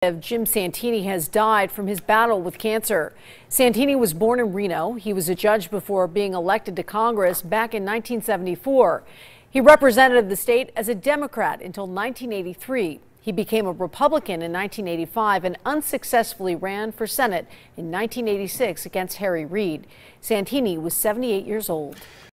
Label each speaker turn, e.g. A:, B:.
A: Jim Santini has died from his battle with cancer. Santini was born in Reno. He was a judge before being elected to Congress back in 1974. He represented the state as a Democrat until 1983. He became a Republican in 1985 and unsuccessfully ran for Senate in 1986 against Harry Reid. Santini was 78 years old.